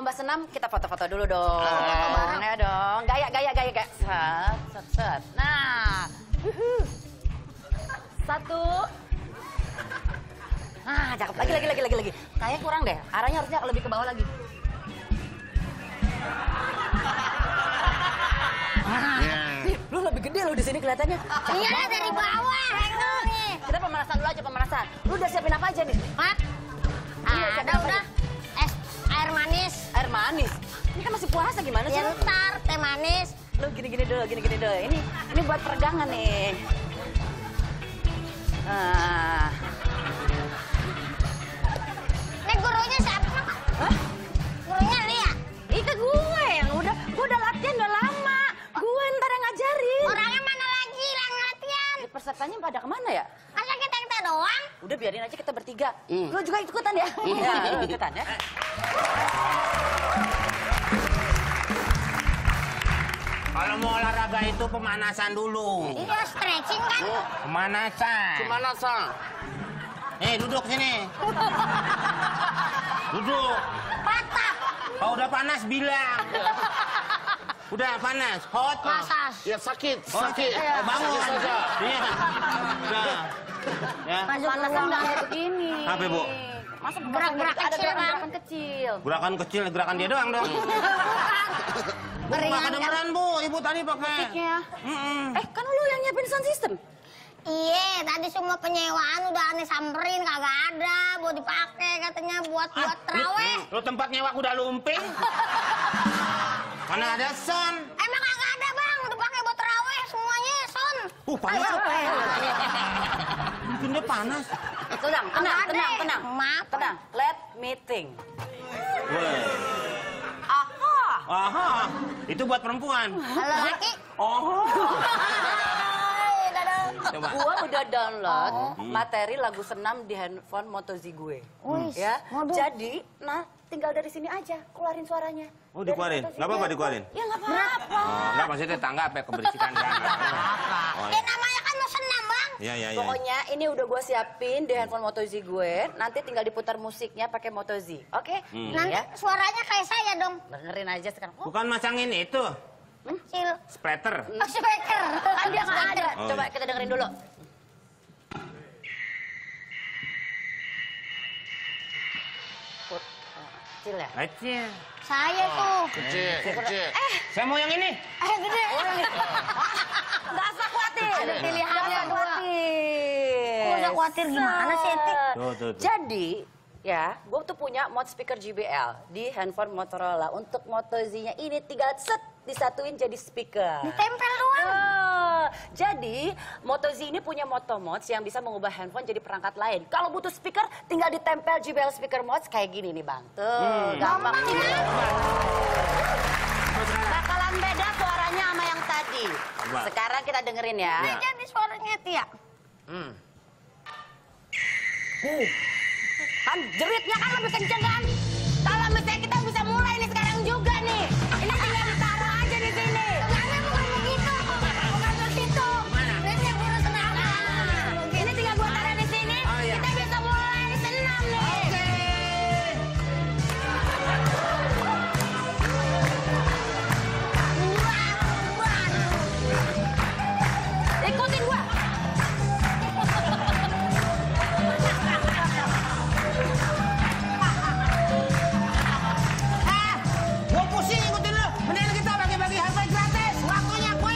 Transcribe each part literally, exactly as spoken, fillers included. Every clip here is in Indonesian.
lomba senam, kita foto-foto dulu dong. Oh. Ya dong, gaya, gaya, gaya, gaya. Set, set, set. Nah, uhuh. Satu. Nah, cakep. Lagi, lagi, lagi, lagi, lagi. Kayaknya kurang deh. Arahnya harusnya lebih ke bawah lagi. Ah, yeah. Nih, lu lebih gede lo di sini kelihatannya. Iya, dari bawah. Nih, kita pemanasan dulu aja, pemanasan. Lu udah siapin apa aja nih? Hah? Iya, Ah, ada udah. Es air manis. Air manis? Ini kan masih puasa gimana sih? Ya ntar, teh manis. Lu gini-gini dulu, gini-gini dulu. Ini ini buat peregangan nih. Nah. Nih gurunya siapa? Hah? Gurunya Lia. Ih, ke gue yang udah, gue udah latihan udah lama. Gue ntar yang ngajarin. Orangnya mana lagi yang latihan? Di pesertanya pada kemana ya? Masa kita kita doang? Udah biarin aja kita bertiga. Hmm. Lu juga ikutan ya? Iya, lu ikutan ya. Kalau mau olahraga itu pemanasan dulu. Iya, stretching kan? Pemanasan. Pemanasan. Eh, duduk sini. Duduk. Patah. Kalau udah panas bilang. Udah panas, hot. Masas. Ya sakit, Oh, sakit. eh, bangun. Sakit saja. Iya. Udah. Ya. Panasan udah kayak begini. Apa, Bu? Masa Gerak-gerak ada kecil, gerakan-gerakan kecil. Gerakan kecil, gerakan dia doang dong. Bu, nggak Meringankan. kedengeran, Bu. Ibu tadi pakai. Musiknya. Mm-mm. Eh, kan lu yang nyiapin sound system. Iya, tadi semua penyewaan udah aneh samperin, kagak ada. Buat dipakai katanya buat buat terawih. Lu tempat nyewa kuda lumping? Mana ada son? Emang kagak ada bang, udah pakai buat terawih semuanya son. Uh, panas. Mungkin dia panas. Tenang, tenang, Ada. tenang, tenang. Maaf. Tenang, let me think. Weh. Aha. Aha, itu buat perempuan. Halo laki. Oh. Hai, dadah. Coba. Gua udah download materi lagu senam di handphone Moto Z gue. Wih, Ya, waduh. jadi, nah tinggal dari sini aja keluarin suaranya. Oh, Dari dikeluarin? Moto Z Nggak apa-apa gue. dikeluarin? Ya nggak apa-apa. Oh, enggak maksudnya tangga apa keberisikan kan? Oh, Eh namanya kan mau senam bang. iya, iya, iya. Pokoknya ini udah gue siapin di handphone Moto Z gue. Nanti tinggal diputar musiknya pakai Moto Z, oke? Hmm. Nanti Ya, suaranya kayak saya dong. dengerin aja sekarang. Oh, Bukan masangin itu, Kecil. splatter. Oh, speaker. kan dia nggak ada. Oh, Coba iya. kita dengerin dulu. Put, oh, kecil ya? Kecil. Saya tuh. Kecil, kecil. Saya mau yang ini. Eh gede. Nggak usah khawatir. Ada pilihannya Nggak usah dua. khawatir. Kok udah khawatir gimana sih, Etik? Tuh, tuh, tuh. Jadi, ya, gue tuh punya mod speaker J B L di handphone Motorola. Untuk Moto Z-nya ini tinggal set disatuin jadi speaker. Ditempel doang. Oh, jadi Moto Z ini punya Moto Mods yang bisa mengubah handphone jadi perangkat lain. Kalau butuh speaker, tinggal ditempel J B L speaker mods kayak gini nih bang. Tuh, gampang. Bakalan beda suaranya sama yang tadi. Coba. Sekarang kita dengerin ya. Ini jadi suaranya Tia. Hmm. Kan jeritnya kan lebih kenceng kan? Kalau misalnya kita bisa mulai nih sekarang juga nih. Ini tinggal ditaruh aja di sini. Karena bukan begitu. Bukan begitu. Mana? Ini guru senam. Ini tinggal gua taruh di sini. Oh, iya. Kita bisa mulai senam nih. Ikutin gua. Ah, gua pusing ikutin lu. Mendingan kita bagi-bagi harga gratis. Waktunya gue.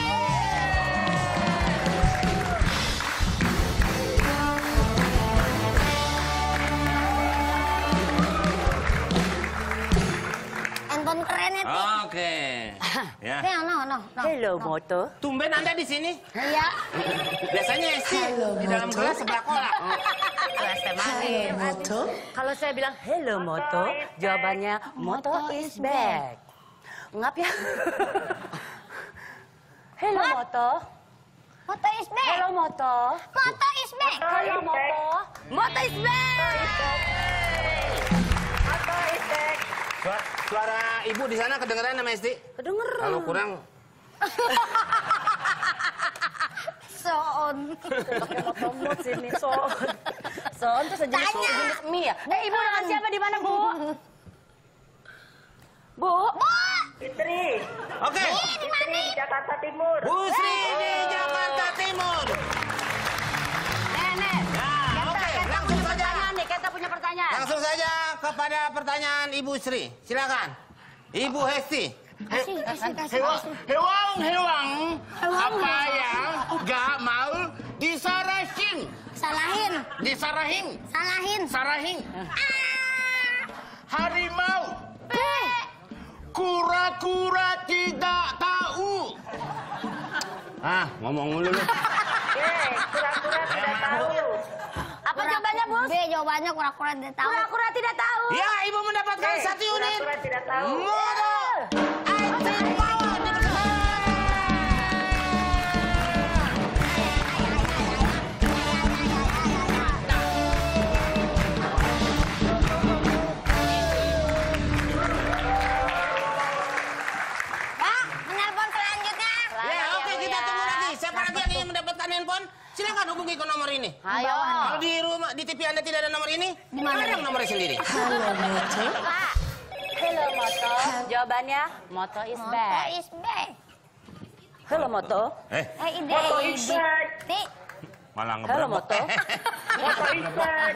Handphone keren ya, Ti. Oke. Ya. Nih, no, no, no. Hello Moto. Tumben Anda di sini. Iya. Biasanya sih di dalam gelas sebelah kolak. Gelas teh manis. Moto. Kalau saya bilang hello Moto, jawabannya Moto is back. Ngap ya? Hello Moto. Moto is back. Hello Moto. Moto is back. Hello Moto. Moto is back. Moto is back. Suara, suara ibu di sana kedengeran sama Esti? Kedengeran. Kalau kurang, Soon. pakai moto mod sini son. Son tuh sejenis Tanya. sejenis mie ya. Eh ibu dengan siapa di mana bu? Oke. Ih, di mana? Di Jakarta Timur. Bu Sri di Jakarta Timur. Nenek. Nah, oke, langsung saja. Pertanyaan nih, kita punya pertanyaan. Langsung saja kepada pertanyaan Ibu Sri. Silakan. Ibu Hesti. Kasih, kasih, kasih. Hewang, hewang, hewang. Apa yang gak mau disarahin? Salahin, Disarahin, salahin. sarahin. Ah, Harimau, B. kura-kura tidak tahu. Ah, ngomong dulu lu. Oke, kura-kura tidak tahu. Apa jawabannya, Bos? B jawabannya kura-kura tidak tahu. Kura-kura tidak tahu. Ya, Ibu mendapatkan Oke, satu unit. Kura-kura tidak tahu. Moto Ice Power. Pak, menelpon selanjutnya. Ya, oke, kita tunggu lagi. Siapa lagi yang ingin mendapatkan handphone? Silakan hubungi ke nomor ini. Ayo. Kalau di rumah, di T V Anda tidak ada nomor ini, ada nomornya sendiri. Pak. Hello, Moto. Jawabannya, Moto is Moto back. is back. Hello, Moto. Eh, Eh, ide, Moto is ide. back. Ti. malah Hello, Moto. Moto is back.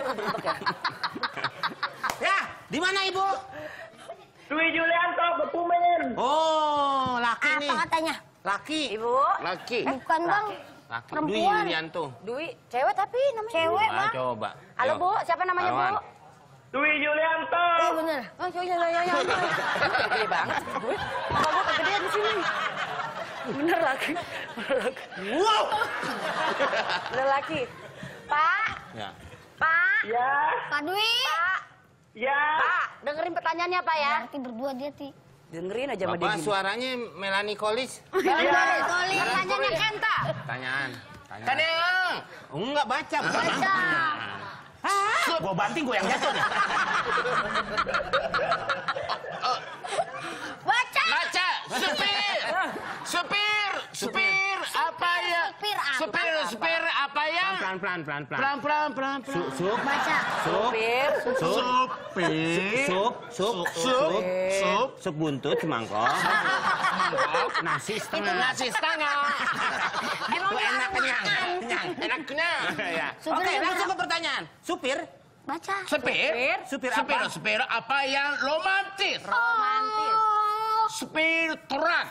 Ya, di mana Ibu? Dwi Julianto, Kebumen. Oh, laki nih. Apa katanya? Laki. Ibu. Laki. Bukan, Bang. Laki. Dwi Perempuan. Yulianto. Dwi, cewek tapi namanya Cewek, Ah, Bang. coba. Halo, Ayo. Bu. Siapa namanya, Lawan. Bu? Dwi Julianto. Oh, bener. Oh, iya, iya, iya, iya. Gede banget. Gue, apa gue kegedean di sini? Bener laki. Bener laki. Wow. Bener laki. Pak, Ya. Pak, Ya, Pak Dwi. Pak, ya. Pak. Dengerin pertanyaannya, Pak ya. Berarti berdua dia, Ti. Dengerin aja sama dia Bapak gini. suaranya Melanie Kolis. Iya. Koli. Pertanyaannya Kenta. Pertanyaan. Tanya. Kadang. Oh, enggak baca. Baca. Gue banting, gue yang jatuh nih. Baca. Baca. Supir. Supir. Supir. Apa ya? Supir apa? Supir. Supir apa ya? Pelan, pelan, pelan, pelan. Pelan, pelan, pelan, pelan. Sup, sup, Baca. sup, Supir. sup, Supir. sup, sup, Sup. Sup. sup buntut semangkok. Nasi setengah. Nasi setengah. Itu enak kenyang. Kenyang. Enak kenyang. Ya. Supir Oke, supir langsung apa? ke pertanyaan. Supir, Baca. Supir. supir Supir. apa? Supir apa yang romantis? Romantis. Supir truk.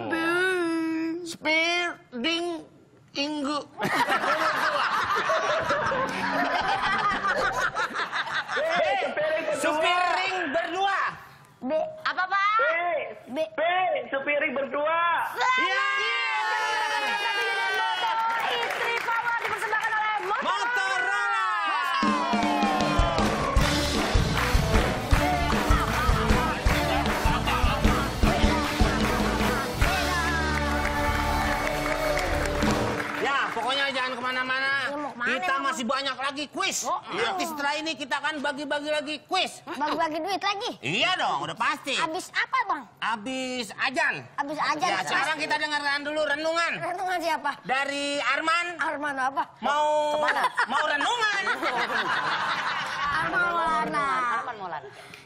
Supir ding inggu. Supir ring berdua. B. Apa, Pak? B. B. B. Supiri berdua. Ya. Istri Power dipersembahkan oleh Motorola. Ya, pokoknya jangan kemana-mana. Ya, mau kemana Kita emang? masih banyak lagi kuis. Nanti setelah ini kita akan bagi-bagi lagi kuis. Bagi-bagi duit lagi. Iya dong, udah pasti. Habis apa, Bang? Habis ajan. Habis aja. Ya, sekarang kita dengarkan dulu renungan Renungan siapa? dari Arman. Arman apa? Mau mau renungan. Arman Maulana. Arman Maulana.